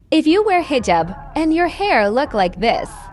If you wear hijab and your hair look like this,